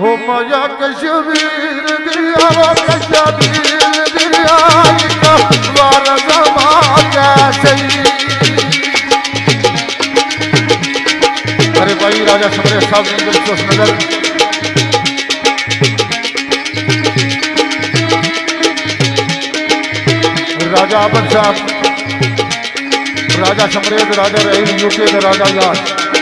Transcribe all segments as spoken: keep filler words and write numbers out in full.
हो माया कश्मीर दिया वो कश्मीर दिया बार जमा कैसे। अरे भाई राजा समरे साहब ने दिलचस्प नजर राजा अमन साहब राजा समरेद राजा रहीम यूके के राजा यार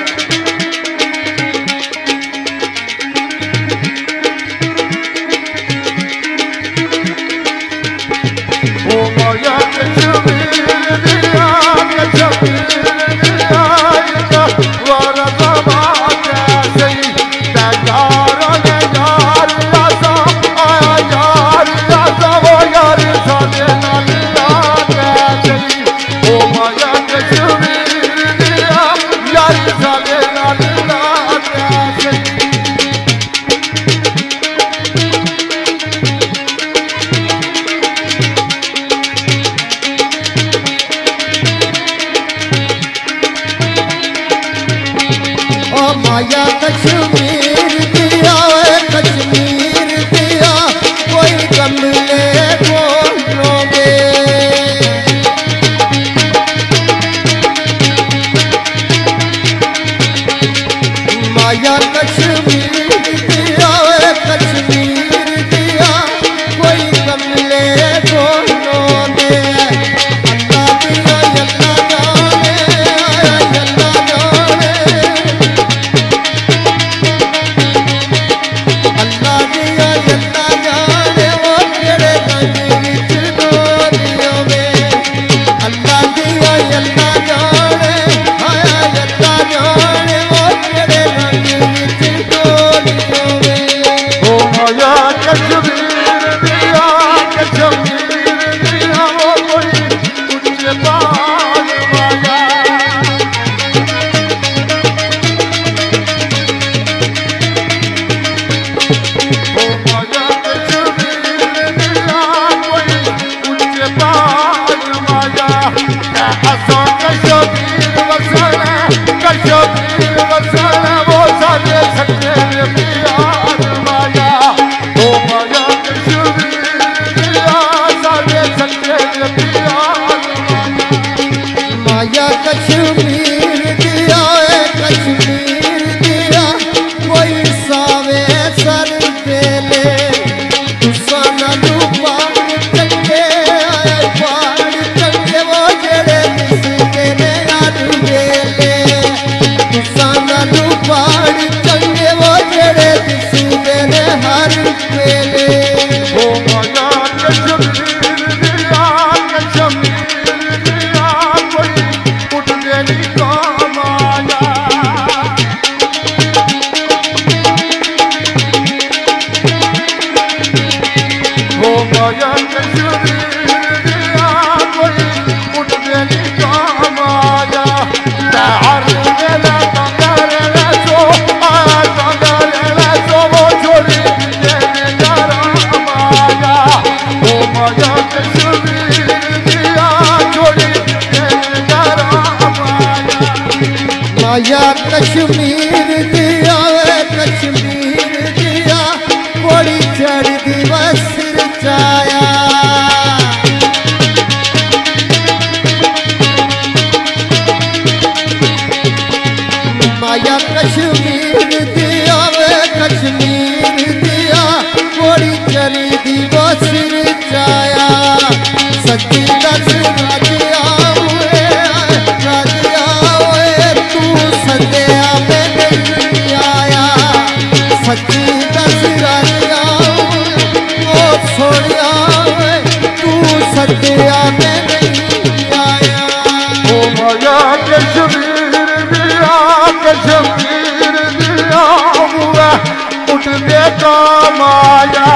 ओ माया कश्मीर दिया कश्मीर दिया वारा जमा कैसे यार ने यार आसा आया यार आसा वो यार साथे नालिया कैसे। ओ माया कश्मीर दिया यार साथे नालिया कैसे। माया कश्मीर दिया कश्मीर दिया कोई कमले बोलोगे। माया कश्मीर दिया कश्मीर दिया कोई कमले बोलोगे। अल्लाह दिया अल्लाह जाने अल्लाह जाने अल्लाह दिया अल्लाह जाने वो तेरे रंग विच डोरियों में। अल्लाह दिया अल्लाह जाने हाय अल्लाह जाने वो तेरे रंग विच डोरियों में। ओ माया कश्मीर दिया कश्मीर दिया वो कोई उच्च बाल वाला। ओ माया कश्मीर दिया कोई उच्च बाल वाला। ऐसा कश्मीर वसना कश्मीर वसना वो सारे सच्चे प्यार माया। ओ माया कश्मीर दिया सारे सच्चे प्यार माया कश्मीर दिया कश्मीर दिया कोई सावे सर पेले तुसा नू पार चंगे पार चंगे वो जेड़े दिसदे ने हर वेले। तुसा नू पार चंगे वो जेड़े दिसदे ने हर वेले। ओ माया कश्मीर दिया कश्मीर दिया कोई उठने नहीं काम आया। ओ माया कश्मीर दिया कोई उठने नहीं काम आया। हर वेला कंगारे सो आया कंगारे सो वो छोड़ी माया। ओ माया कश्मीर दिया छोड़ी माया। माया कश्मीर दिया कश्मीर दिया कोड़ी चढ़ दिवस चाया। माया कश्मीर दिया कश्मीर दिया कोड़ी चढ़ दिवस चाया। सच्ची दस राजिया हुए राजिया हुए तू सदया में नहीं आया। सच्ची दस राजिया हुए ओ छोड़िया हुए तू सदया में नहीं आया। ओ माया कश्मीर दिया कश्मीर दिया हुआ उठने का माया।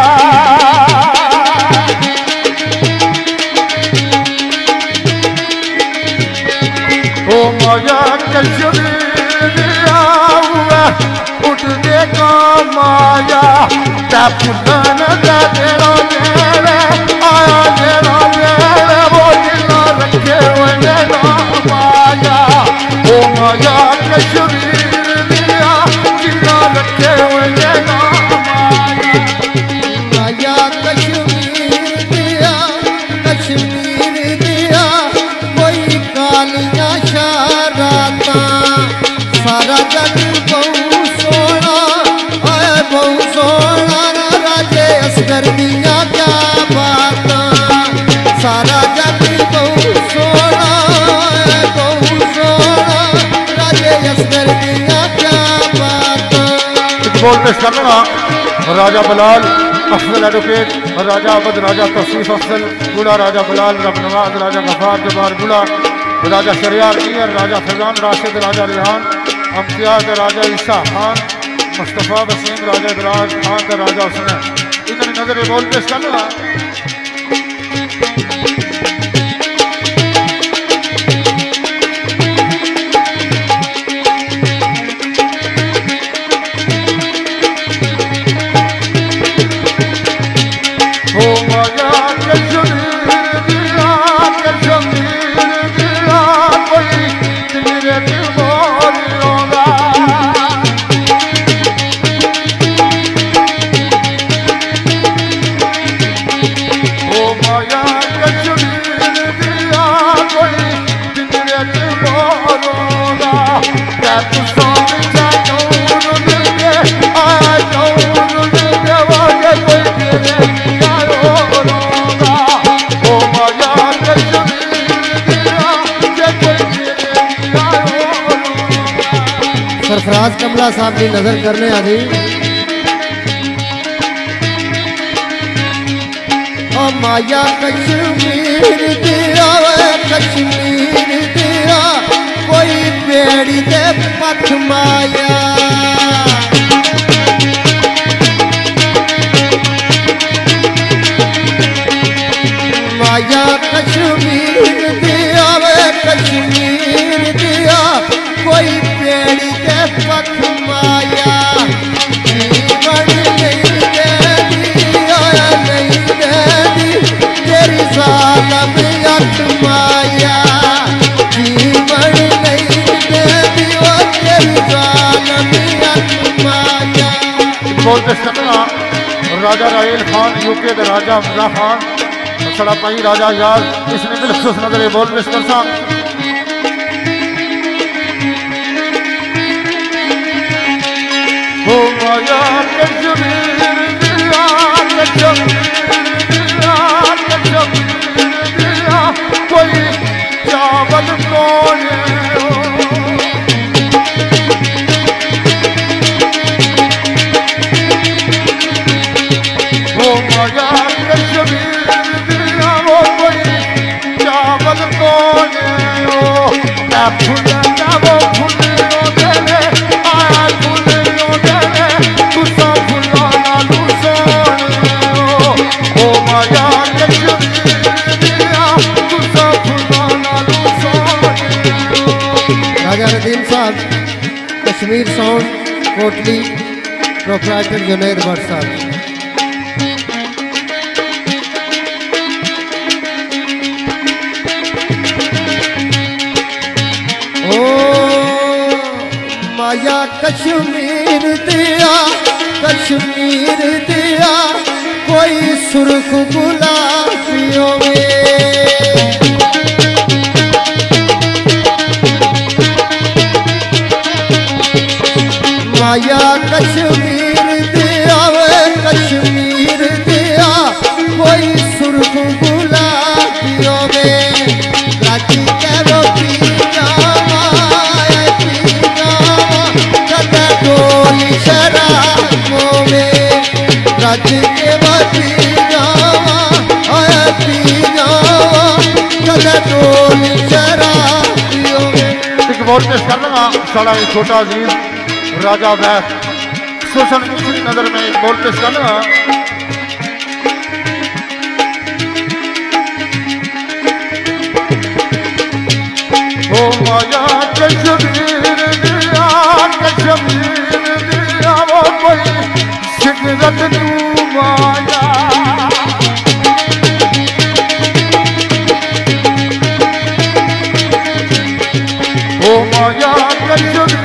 ओ माया कश्मीर दिया हुआ उठने का माया। त्या पुनन का तेरा मेरे आया तेरा मेरे वो जिला रखे हुए ना माया। ओ माया कश्मीर दिया जिला रखे हुए ना माया। जिगर दिया क्या बात। बोल पेश करना राजा बलाल अफजल एडवोकेट और राजा अबद राजा तौसीफ अफजल गुड़ा राजा बलाल रब नवाज राजा गफार जबार गुड़ा राजा शरियार मीर राजा फैजान राशिद राजा रिहान अम्तियाज राजा ईसा खान मुस्तफ़ा वसीम राजा इदराज खान राजा हुसैन इन्होंने नजर बोल पेश करना। सरफराज कमला साहब की नजर करने आ जी। ओ माया कश्मीर दिया कश्मीर दिया कोई बेड़ी दे पथ माया। माया कश्मीर दिया कश्मीर दिया कोई बेड़ी दे पथ माया। जीवन नहीं दे दिया नहीं दे दी तेरी जालम अख माया। जीवन नहीं दे दिया तेरी जालम अख माया। बोल पेश करना राजा राहेल खान यूके के राजा अमजा खान सड़ा पाई राजा याद इसने बिलखुश नजर बोल पेश कर सा। ओ माया कश्मीर दिया कश्मीर दिया कश्मीर दिया कोई चावल तोड़े ओ माया कश्मीर दिया वो कोई चावल तोड़े ओ क्या फूल क्या वो फूल देने आया फूल राजा नदीम साहब कश्मीर साउंड कोटली प्रोप्राइटर जुनैद भट्ट साहब। ओ माया कश्मीर दिया कश्मीर दिया कोई सुर्ख गुलाबियों में। माया कश्मीर दिया वे कश्मीर दिया कोई सुर्ख गुलाबियों में। राजी के वो पी जावा पी जावा कदा डोली शराबों में। राजी के वो पी जावा पी जावा कदा डोली शराबियों में। एक बोल पेश करना साड़ा छोटा अजीज राजा वैस सोशन दूसरी नजर में एक बोल पेश करना। ओ माया कश्मीर दिया कश्मीर दिया वो कोई सिगरत तू माया। ओ माया कश्मीर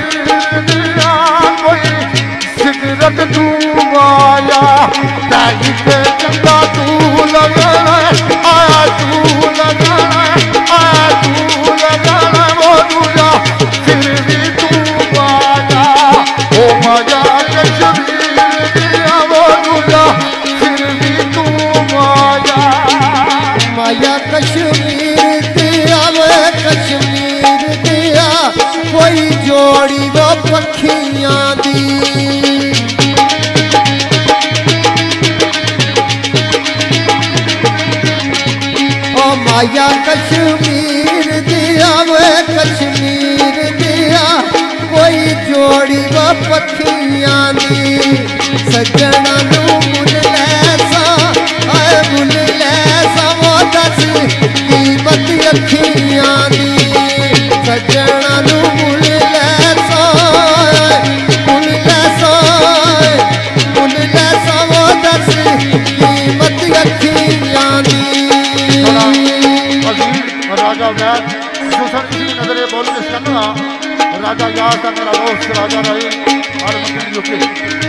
सिगरत तू माया ताई के चंदा तू लगाना आया तू लगाना आया तू लगाना वो दूजा फिर भी तू माया। ओ माया कश्मीर दिया वो दूजा फिर भी तू माया। माया कश्मीर दिया वो कश्मीर दिया कोई जोड़ी वो आया कश्मीर दिया वे कश्मीर दिया कोई जोड़ी व पखियां दी सजना नू मुल लैसा आए मुल लैसा वो दस कीमत अखियां दी सजना नू मुल लैसा मुल लैसा मुल लैसा वो दस कीमत अखियां दी राजा वैद सुसन की नजरे बोल के सुनना राजा याद था मेरा दोस्त राजा रही और मंदिर लुके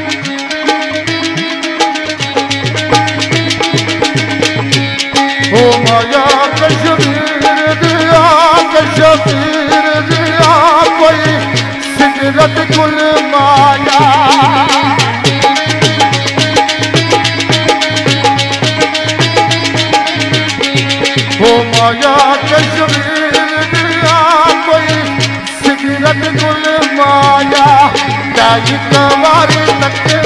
ओ माया कश्मीर दिया कश्मीर दिया कोई सिगरत गुल माया ओ माया कश्मीर दिया कोई सिगरत गुल माया कई कवारी तक